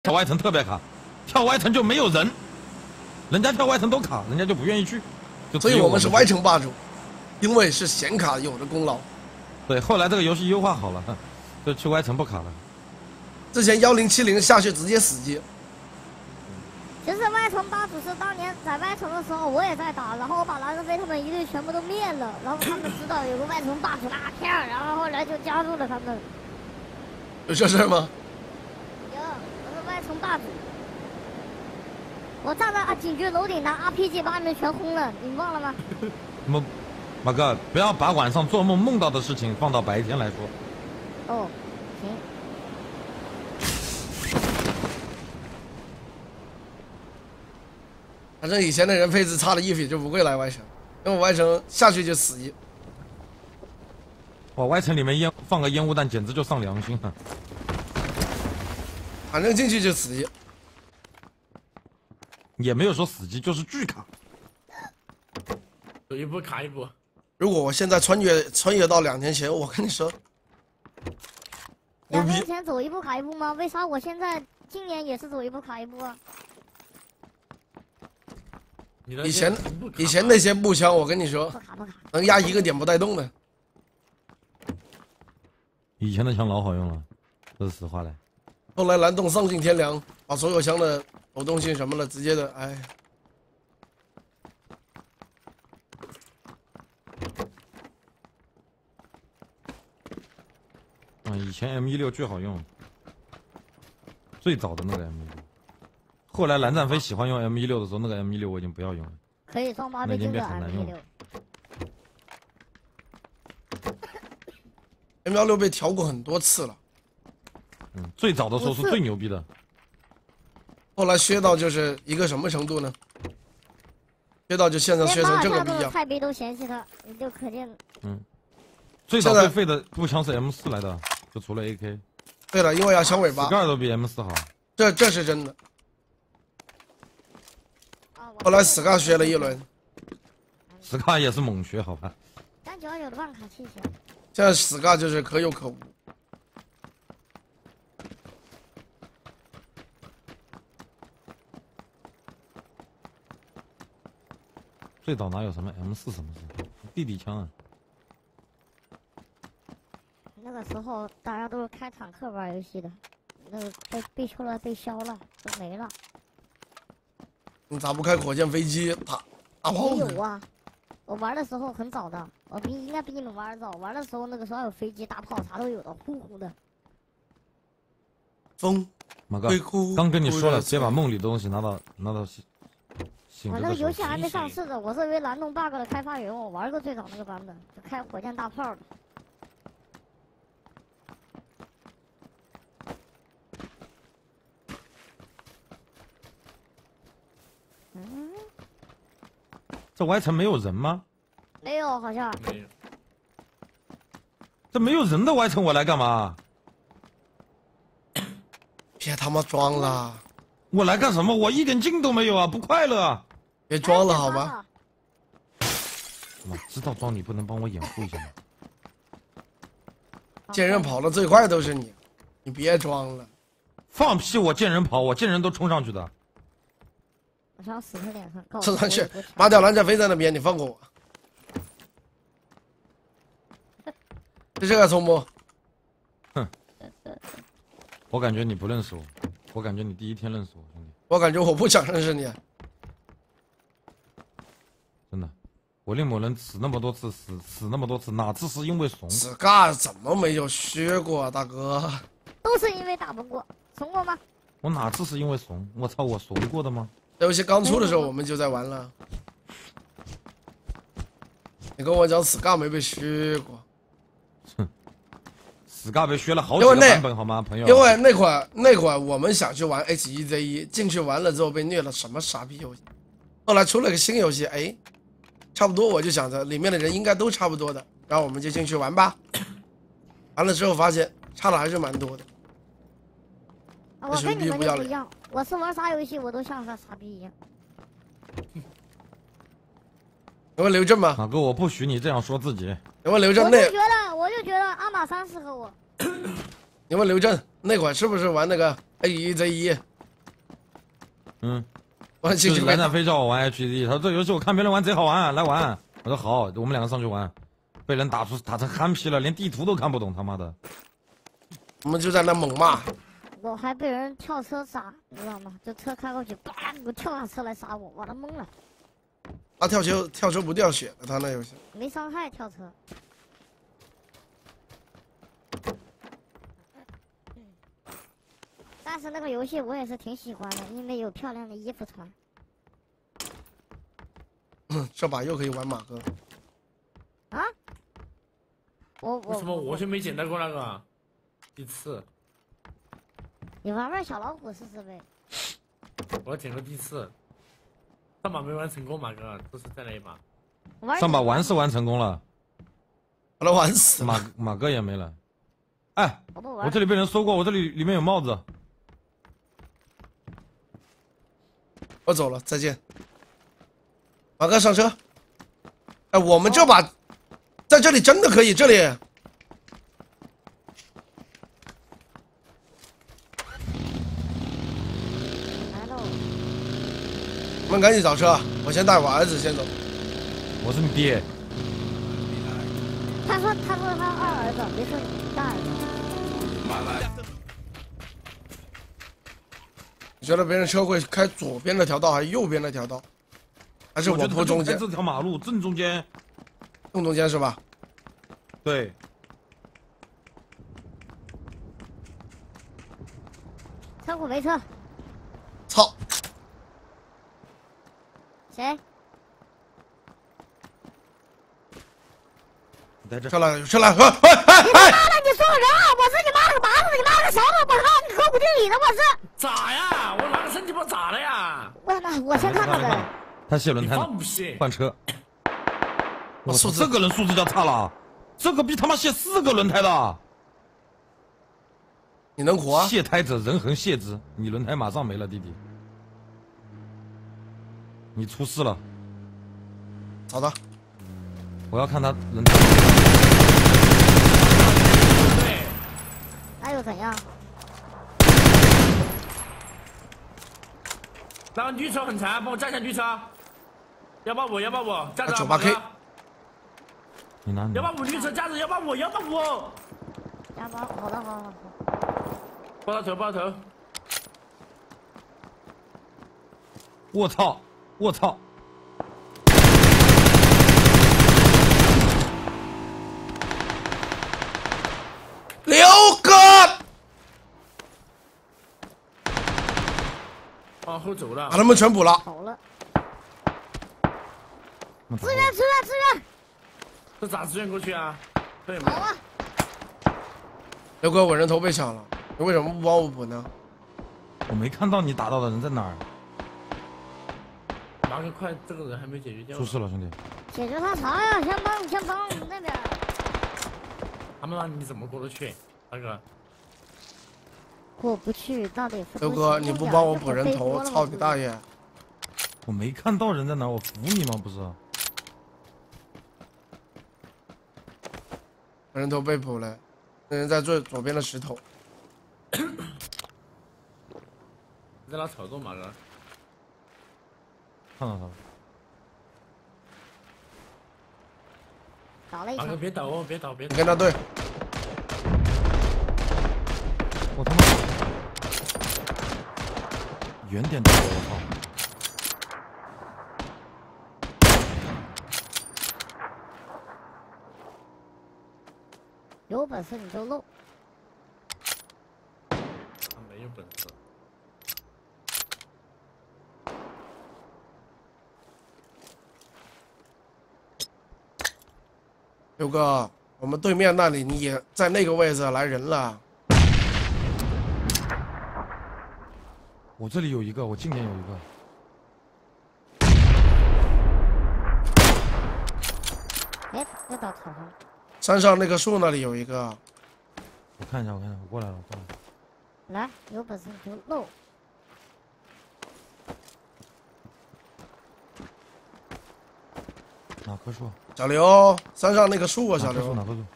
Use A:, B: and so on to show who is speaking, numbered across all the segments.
A: 跳外层特别卡，跳外层就没有人，人家跳外层都卡，人家就不愿意去。
B: 所以我们是歪城霸主，因为是显卡有的功劳。
A: 对，后来这个游戏优化好了，就去歪城不卡了。
B: 之前1070下去直接死机。
C: 其实外城霸主是当年在外城的时候我也在打，然后我把蓝人飞他们一队全部都灭了，然后他们知道有个外城霸主拉片，然后后来就加入了他们。
B: 有这事吗？
C: 有，我是外城霸主。我站在警局楼顶拿 RPG 把你们全轰了，你忘了吗？
A: 马哥，不要把晚上做梦梦到的事情放到白天来说。
C: 哦，行。
B: 反正以前的人配置差了一匹就不会来歪城，因为歪城下去就死一。
A: 哇，歪城里面放个烟雾弹，简直就丧良心啊！
B: 反正进去就死一，
A: 也没有说死机，就是巨卡。
D: 走一步卡一步。
B: 如果我现在穿越到2年前，我跟你说，牛
C: 2
B: 逼！
C: 年前走一步卡一步吗？为啥我现在今年也是走一步卡一步啊？
B: 以前那些步枪，我跟你说，
C: 不卡，
B: 能压一个点不带动的。
A: 以前的枪老好用了，这是实话嘞。
B: 后来蓝洞丧尽天良，把所有枪的抖动性什么的直接的，哎。
A: 以前 M16巨好用，最早的那个 M16。后来蓝战飞喜欢用 M16的时候，那个 M16我已经不要用了，
C: 可以装8倍镜的 M16。
B: M16被调过很多次了。
A: 最早的时候是最牛逼的。
B: 后来削到就是一个什么程度呢？削到就现在削成这个逼样。
C: 太杯都嫌弃他，你就可见。
A: 最早最废的步枪是 M4来的，就除了 AK。
B: 对了，因为要枪尾巴。
A: 2都比 M4好。
B: 这是真的。后来 Scar 学了一轮
A: ，Scar 也是猛学，好吧
C: ？399的万卡器型。
B: 现在 Scar 就是可有可无。
A: 最早哪有什么 M4什么事？弟弟枪啊。
B: 那
C: 个时候大家都是开坦克玩游戏的，那个被后来被削了，都没了。
B: 你咋不开火箭飞机打炮呢？
C: 有啊，我玩的时候很早的，我应该比你们玩的早。玩的时候那个时候还有飞机、大炮啥都有的，呼呼的。
B: 风，
A: 马哥，刚跟你说了，别把梦里的东西拿到
C: 我那个游戏还没上市的，我是因为蓝洞 bug 的开发员，我玩过最早那个版本，就开火箭大炮的。
A: 这歪城没有人吗？
C: 没有，好像
D: 没有。
A: 这没有人的歪城我来干嘛？
B: 别他妈装了！
A: 我来干什么？我一点劲都没有啊，不快乐啊！
B: 别装了好吗？
A: 我知道装，你不能帮我掩护一下吗？
B: 见人跑的最快都是你，你别装了。
A: 放屁！我见人跑，我见人都冲上去的。
C: 我想死他脸上，
B: 冲上去，马吊兰在飞在那边，你放过我。就这个冲不？
A: 哼！我感觉你不认识我，我感觉你第一天认识我，兄弟。
B: 我感觉我不想认识你。
A: 真的，我令某人死那么多次，死那么多次，哪次是因为怂
B: ？Scar 怎么没有削过啊，大哥？
C: 都是因为打不过，怂过吗？
A: 我哪次是因为怂？我操，我怂过的吗？
B: 这游戏刚出的时候我们就在玩了。你跟我讲 Scar 没被削过。
A: 哼，Scar 被削了好几个版本好吗，朋友？
B: 因为那会儿我们想去玩 H1Z1，进去玩了之后被虐了，什么傻逼游戏。后来出了个新游戏，哎，差不多，我就想着里面的人应该都差不多的，然后我们就进去玩吧。完了之后发现差的还是蛮多的。
C: 我跟你们就不一样，我是玩啥游戏我都像个傻逼一样。
B: 有没有刘震吗？
A: 马哥，我不许你这样说自己。
B: 有没有刘震？
C: 我就觉得阿玛3适合我。
B: 有没有刘震？那会儿是不是玩那个 H1Z1
A: 嗯，
B: 我进去
A: 就是蓝战飞叫我玩 HED，他说这游戏我看别人玩贼好玩，来玩。我说好，我们两个上去玩，被人打成憨批了，连地图都看不懂，他妈的。
B: 我们就在那猛骂。
C: 我还被人跳车杀，你知道吗？就车开过去，叭，我跳下车来杀我，我都懵了。
B: 他跳车不掉血的，他那游戏
C: 没伤害跳车。但是那个游戏我也是挺喜欢的，因为有漂亮的衣服穿。
B: 这把又可以玩马哥。
C: 啊？
D: 为什么我就没捡到过那个一次？
C: 你玩玩小老虎试试呗。
D: 我捡过第四，上把没玩成功，马哥都是在那一把。
A: 上把玩是玩成功了，
B: 把他玩死。
A: 马哥也没了。哎，
C: 我
A: 这里被人搜过，我这里面有帽子。
B: 我走了，再见。马哥上车。哎，我们这把在这里真的可以，这里。我们赶紧找车，我先带我儿子先走。
A: 我是你爹。
C: 他说他二儿子，没说你大儿子。
B: 你觉得别人车会开左边那条道还是右边那条道？还是我铺中间？
A: 这条马路正中间。
B: 正中间是吧？
A: 对。
C: 车库没车。
B: 操！
C: 谁？
A: 在这。
B: 上来，上来！哎！
C: 你妈的，你说人啊！我是你妈了个麻子，你妈了个啥的！我操，你和不定理的，我是。
D: 咋呀？我拿个升级包咋了呀？
C: 我先看那个。
A: 他卸轮胎了，换车。我操，这个人素质叫差了，这个比他妈卸4个轮胎的。
B: 你能活？
A: 卸胎者人恒卸之，你轮胎马上没了，弟弟。你出事了。
B: 好的。
A: 我要看他轮胎。
D: 对。
C: 那又怎样？
D: 那个绿车很残，帮我站下绿车。185，185，站着。
B: 98K。
A: 你拿你。
D: 185绿车，站着185。
C: 185，好的，好。
D: 爆他头。
A: 我操！我操！
B: 6个！
D: 往后走了。
B: 把他们全补了。
C: 好了。
A: 支
C: 援！
D: 这咋支援过去啊？对
C: 好啊。
B: 刘哥，我人头被抢了，你为什么不帮我补呢？
A: 我没看到你打到的人在哪儿。
D: 马哥，快，这个人还没解决掉。
A: 出事了，兄弟。
C: 解决他啥呀？先帮我们那边。
D: 他们让你怎么过得去，大哥？
C: 过不去，到底是。
B: 刘哥，你不帮我补人头，操你大爷！
A: 我没看到人在哪，我服你吗？不是。
B: 人头被补了，那人在最左边的石头。
D: 你在哪操作，马哥？
A: 看到他了。
C: 倒了一枪。
D: 马哥别倒哦，别倒。
B: 你跟他对。
A: 我他妈！远点打我操！
C: 有本事你就漏。
D: 他没有本事。
B: 刘哥，我们对面那里你也在那个位置来人了。
A: 我这里有一个，我近点有一个。
C: 哎，又到草上。
B: 山上那个树那里有一个。
A: 我看一下，我过来了，
C: 来，有本事你就漏。
A: 哪棵树？
B: 小刘，山上那个树啊，小刘。
A: 哪棵树？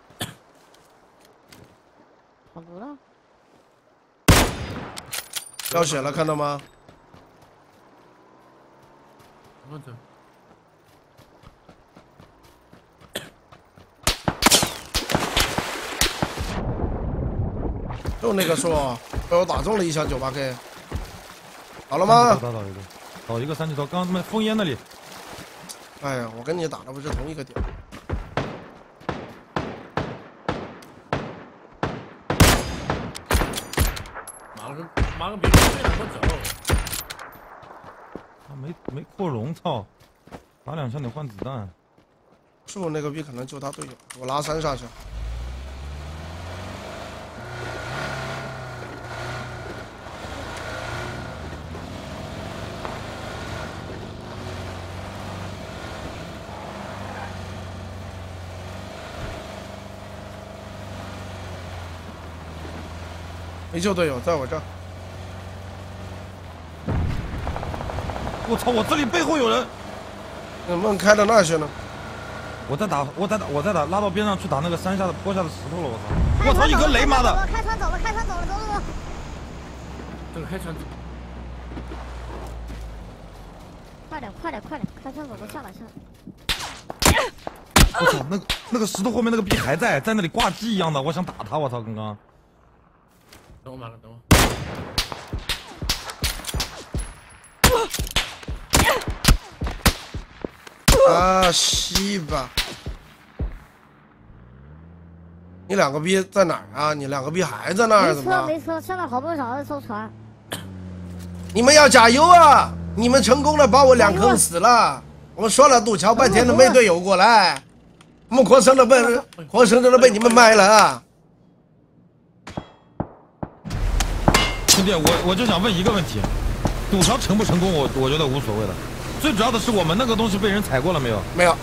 C: 好多了。
B: 掉血了，看到吗？
D: 我走。
B: 就那个树被我打中了一枪98K， 好了吗？
A: 倒一个3级头，刚他妈烽烟那里。
B: 哎呀，我跟你打的不是同一个点。
D: 妈个逼，对了，我走。
A: 啊，没扩容，操！打2枪得换子弹。
B: 树那个逼可能就他队友，我拉3上去。没救队友，在我这儿。
A: 我操！我这里背后有人。
B: 能不能开到那儿去呢？
A: 我在打，拉到边上去打那个山下的坡下的石头了。我操！我操！一颗雷，妈的！
C: 开船走了，开船走了，走。
D: 这个开船。
C: 快点，开船走了，下来。
A: 我操！那个石头后面那个逼还在那里挂机一样的，我想打他，我操！刚刚。
D: 等我马哥，等我。
B: 啊，西吧！你两个逼在哪儿啊？你两个逼还在那儿？怎么？
C: 没车，现在好不容易找到一艘船。
B: 你们要加油啊！你们成功了，把我2坑死了。我说了渡桥半天都没队友过来，我们活生生的被你们卖了啊！
A: 兄弟，我就想问一个问题，堵桥成不成功？我觉得无所谓的，最主要的是我们那个东西被人踩过了没有？
B: 没有。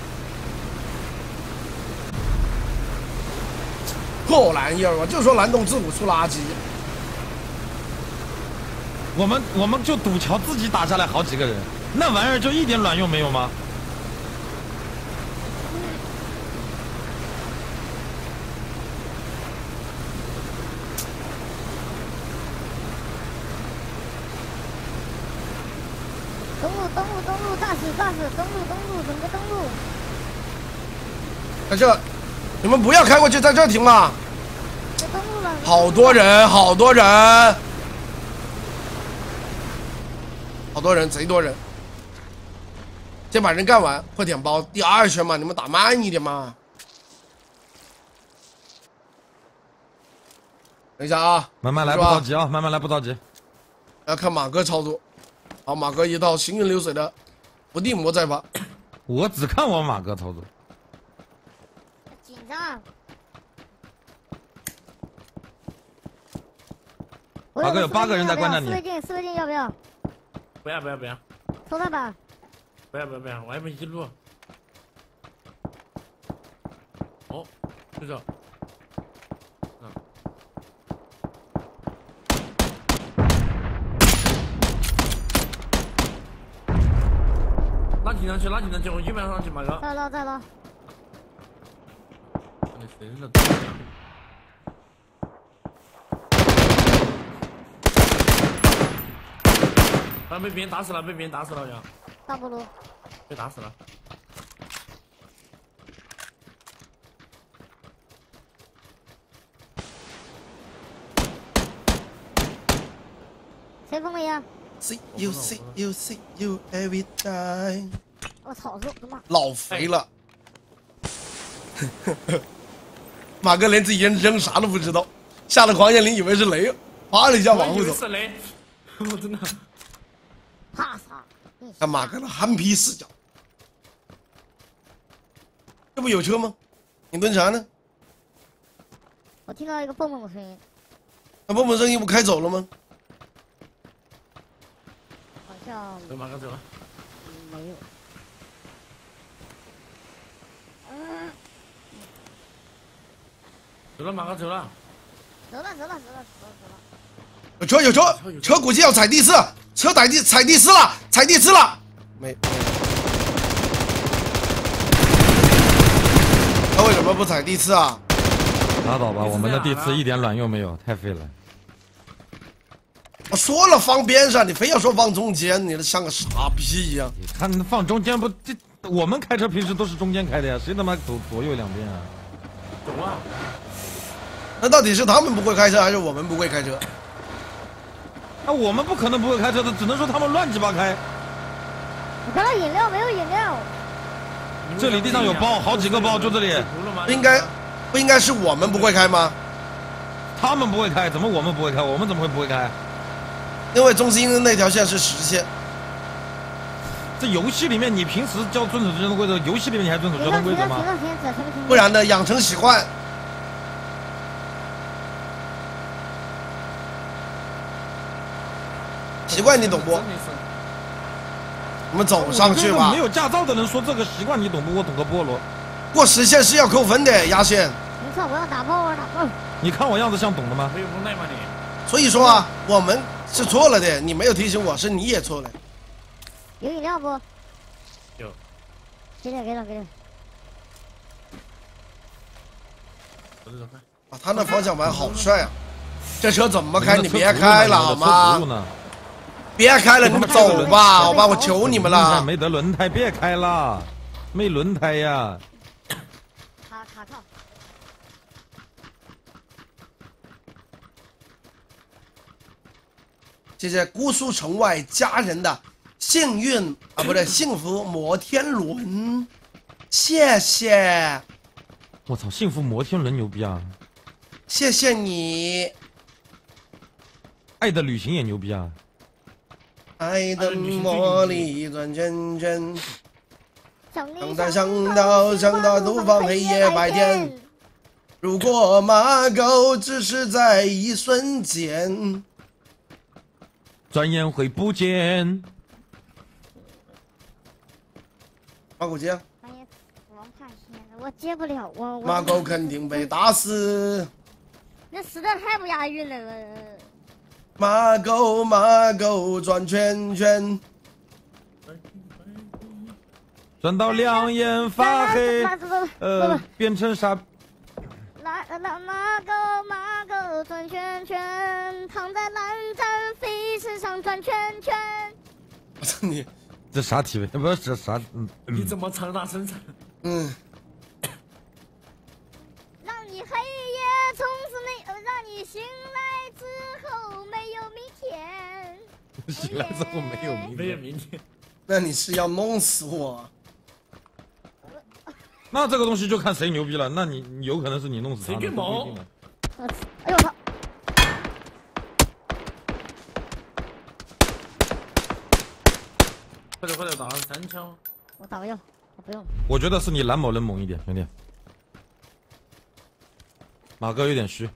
B: 破玩意儿，我就说蓝洞自古出垃圾。
A: 我们就堵桥自己打下来好几个人，那玩意儿就一点卵用没有吗？
C: 登陆，大使，登陆，整个登陆。
B: 在这，你们不要开过去，在这停了。
C: 登陆了。
B: 好多人，好多人，贼多人。先把人干完，快点包。第2圈嘛，你们打慢一点嘛。等一下啊，
A: 慢慢来，不着急啊，慢慢来，不着急。
B: 要看马哥操作。好，马哥一套行云流水的伏地魔在吧？
A: 我只看我马哥操作。
C: 紧张。
A: 马哥有8个人在观察你。
C: 四倍镜要不要？
D: 不要。
C: 抽弹吧。
D: 不要，我还没记录。哦，就这。拉紧上去，我100上去，马哥。
C: 再拉。
D: 你谁呢？被别人打死了，好像。
C: 大菠萝。
D: 被打死了。
C: 谁封了烟
B: ？See you every time。
C: 我操！他妈
B: 老肥了。马哥连自己扔啥都不知道，下了狂焰林以为是雷，啪了一下往后走。
D: 是雷，我真的。
C: 怕啥？
B: 看马哥的憨批视角，这不有车吗？你蹲啥呢？
C: 我听到一个蹦蹦的声音。
B: 那蹦蹦声音不开走了吗？
C: 好像。
D: 马哥走了。
C: 没有。
D: 走了，马哥走了。
C: 走了。
B: 有车估计要踩第4，车踩第4了，没。他为什么不踩第4啊？
A: 拉倒吧，我们的第4一点卵用没有，太废了。
B: 我说了放边上，你非要说放中间，你像个傻逼一样。
A: 你看放中间不这我们开车平时都是中间开的呀，谁他妈走左右两边啊？
D: 懂啊？
B: 那到底是他们不会开车，还是我们不会开车？
A: 那我们不可能不会开车的，只能说他们乱鸡巴开。
C: 我看到饮料没有饮料？
A: 这里地上有包，好几个包，就这里。
B: 不应该是我们不会开吗？
A: 他们不会开，怎么我们不会开？我们怎么会不会开？
B: 因为中心那条线是实线。
A: 这游戏里面你平时就要遵守交通规则，游戏里面你还遵守交通规则吗？
B: 不然呢，养成习惯。习惯你懂不？我们走上去吧。
A: 没有驾照的人说这个习惯你懂不？我懂个菠萝。
B: 过实线是要扣分的，压线。
C: 没错，我要打爆，我要打爆。
A: 你看我样子像懂的吗？
D: 没有无奈吗你？
B: 所以说啊，我们是错了的，你没有提醒我，是你也错了。
C: 有饮料不？
D: 有。
C: 给点，给点，给点。
B: 啊，他那方向盘好帅啊！这车怎么开？你别开了好吗？别开了，你们走吧，好吧，我求你们了。
A: 没得轮胎，别开了，没轮胎呀。
C: 卡靠。
B: 谢谢姑苏城外家人的幸运啊，不对，幸福摩天轮，谢谢。
A: 我操，幸福摩天轮牛逼啊！
B: 谢谢你。
A: 爱的旅行也牛逼啊！
B: 爱的魔力转圈圈，想到怒放黑夜白天。如果马狗只是在一瞬间，
A: 转眼会不见。
B: 马狗接。
C: 我接不了，我
B: 马狗肯定被打死。
C: 那实在太不押韵了。
B: 马狗转圈圈，
A: 转到两眼发黑，变成傻。
C: 马狗转圈圈，躺在蓝湛飞石上转圈圈。
B: 我操你！
A: 这啥体位？不是这啥？
D: 你怎么长大声唱？
C: 让你黑夜从此没，让你醒来之后没有明天。
A: 醒来之后没有明天。
D: 没有明天。
B: 那你是要弄死我？
A: 那这个东西就看谁牛逼了。那你有可能是你弄死他。
D: 谁跟毛？
C: 哎呦我操！
D: 快点打3枪。
C: 我打个药，我不用。
A: 我觉得是你蓝某人猛一点，兄弟。马哥有点虚。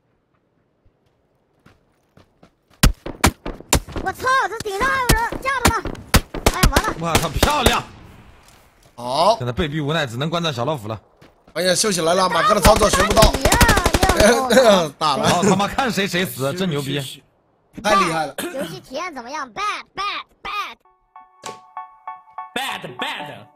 C: 我操！这顶上还有人，架着呢！哎呀，完了！
A: 我操，漂亮！
B: 好，
A: 现在被逼无奈，只能观战小老虎了。
B: 哎呀，秀起来了，马哥的操作学不到。打了，
A: 他妈看谁死，真牛逼！
B: 太厉害了。
C: 游戏体验怎么样 ？Bad。
D: bad。